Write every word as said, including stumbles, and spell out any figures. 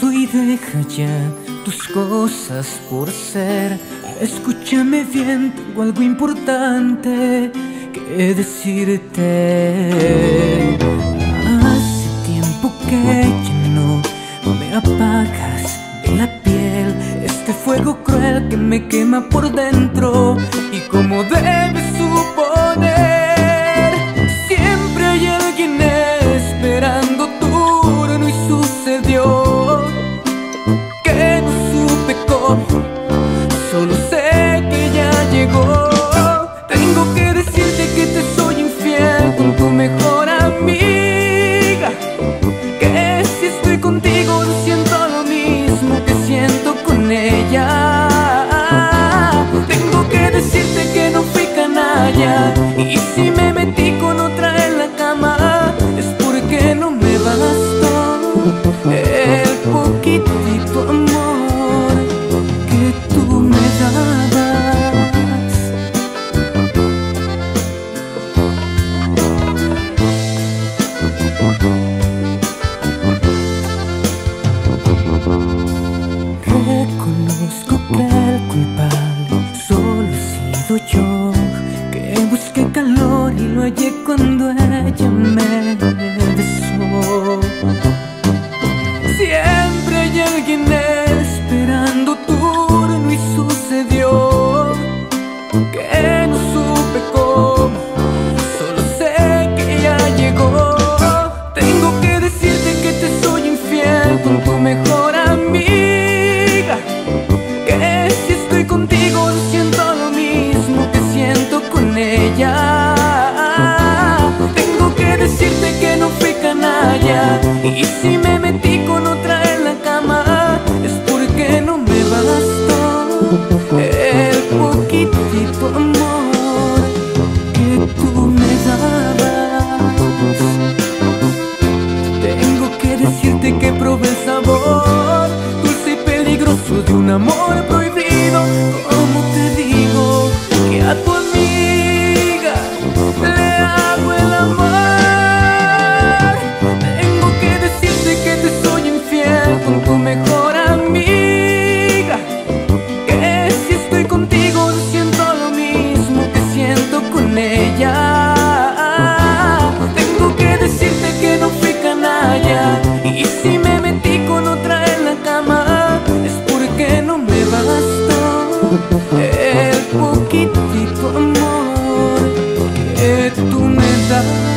y deja ya tus cosas por ser. Escúchame bien, tengo algo importante que decirte. Hace tiempo que ya no me apagas de la piel este fuego cruel que me quema por dentro. Y como debes suponer, siempre hay alguien esperando tu turno, y sucedió que no supe cómo, solo sé que ya llegó. Tengo que decirte que te soy infiel con tu mejor amiga, que si estoy contigo no siento lo mismo que siento con ella. Tengo que decirte que no fui canalla, y si me metí con otra en la cama es porque no me bastó el poquitito amor que tú me dabas. Reconozco que el culpable solo he sido yo, que busqué calor y lo hallé cuando ella me besó. Siempre hay alguien esperando tu turno, y sucedió que no supe cómo, solo sé que ya llegó. Tengo que decirte que te soy infiel con tu mejor amiga, que si estoy contigo no siento lo mismo que siento con ella. Tengo que decirte que no fui canalla, y si me metí con otra en la cama es porque no me bastó el poquitito amor que tú me dabas. Tengo que decirte que probé el sabor dulce y peligroso de un amor prohibido. ¿Cómo te digo que a tu amiga le hago el amor? Tengo que decirte que te soy infiel con tu mejor amiga, que si estoy contigo no siento lo mismo que siento con ella. Tengo que decirte que no fui canalla, y si me metí con otra en la cama es porque no me bastó el poquitito amor que tú me das.